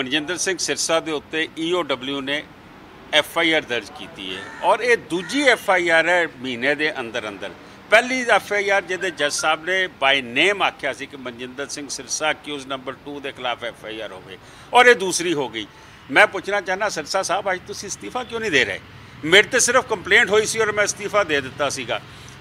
मनजिंदर सिंह सिरसा के उत्ते EOW ने FIR दर्ज की है और ये दूजी FIR है महीने के अंदर अंदर। पहली FIR जिहदे जज साहब ने बाय नेम आख्या सी कि मनजिंदर सिंह सिरसा अक्यूज नंबर 2 के खिलाफ FIR होवे और ये दूसरी हो गई। मैं पूछना चाहना सिरसा साहब अज तुसीं इस्तीफा क्यों नहीं दे रहे? मेरे तो सिर्फ कंप्लेंट हुई सी और मैं इस्तीफा दे दिता सीगा।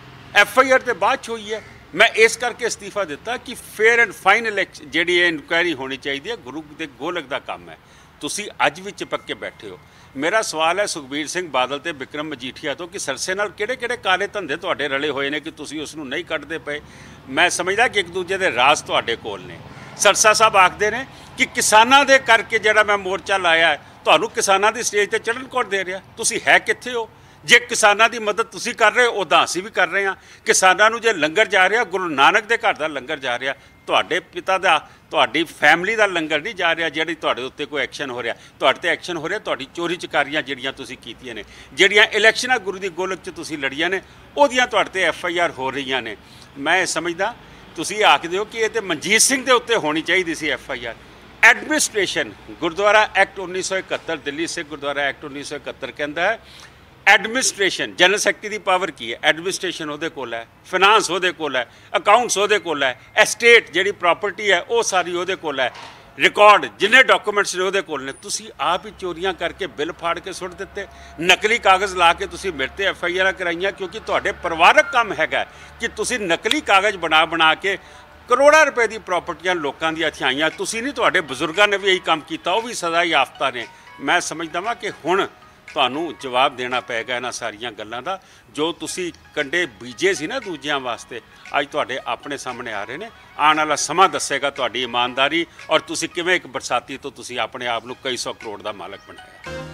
FIR तो बाद च हुई है, मैं इस करके इस्तीफा दिता कि फेयर एंड फाइन इलैक्शन जी इनक्वायरी होनी चाहिए है। गुरु के गोलक का काम है। तुसीं अज भी चिपक के बैठे हो। मेरा सवाल है सुखबीर सिंह बादल ते बिक्रम मजीठिया तो कि सरसे नाल किहड़े-किहड़े काले धंधे तुहाडे रले होए ने कि तुसीं उसनूं नहीं कड्डदे पए। मैं समझदा कि एक दूजे दे राज तुहाडे कोल ने। सरसा साहब आखदे ने कि किसानां दे करके जिहड़ा मैं मोर्चा लाया है तुहानूं किसानां दी स्टेज ते चढ़न कौन दे रिहा? तुसीं है कित्थे हो? जे किसानां दी मदद तुसीं कर रहे हो उदां असीं भी कर रहे हैं। किसानां नूं जे लंगर जा रहा गुरु नानक दे घर दा लंगर जा रहा, तुहाडे पिता दा तुहाडी फैमिली दा लंगर नहीं जा रहा जिहड़ी तुहाडे उत्ते कोई एक्शन हो रहा। तुहाडे ते एक्शन हो रहा तुहाडी चोरी चकारियां जिहड़ियां तुसीं कीतियां ने, जिहड़ियां इलैक्शनां गुरु दी गोलक च तुसीं लड़ियां ने उहदियां तुहाडे ते FIR हो रही ने। मैं समझदा तुसीं आखदे हो कि ये तो मनजीत सिंह दे उत्ते होनी चाहिए सी FIR। Administration Gurdwara act 1971 Delhi Sikh Gurdwara act 1971 कहता है एडमिनिस्ट्रेशन जनरल सैकटरी की पावर की है। एडमिनिस्ट्रेशन वो कोल है, फिनांस वो कोल है, अकाउंट्स वो कोल है, एस्टेट जी प्रॉपर्टी है वो सारी वो कोल है, रिकॉर्ड जिन्ने डॉक्यूमेंट्स ने वो कोल ने। तुसीं आप ही चोरियां करके बिल फाड़ के सुट दिते, नकली कागज़ ला के तुसीं मेरे ते FIR कराइयां क्योंकि तुहाडे परिवारक काम हैगा कि तुसीं नकली कागज़ बना के करोड़ों रुपए की प्रॉपर्टियां लोगों दी हथियाईयां। तुसीं नहीं तुहाडे बजुर्गों ने भी यही काम किया, वो भी सज़ा याफ्ता ने। मैं समझदा वां कि हुण तुहानूं जवाब देना पेगा इन्हां सारियां गल्लां दा। जो तुसीं कंडे बीजे सी ना दूजियां वास्ते अज तुहाडे अपने सामने आ रहे ने। आने वाला समा दसेगा तुहाडी ईमानदारी और तुसीं किवें एक बरसाती तो तुसीं अपने आप नूं कई सौ करोड़ दा मालक बनाया।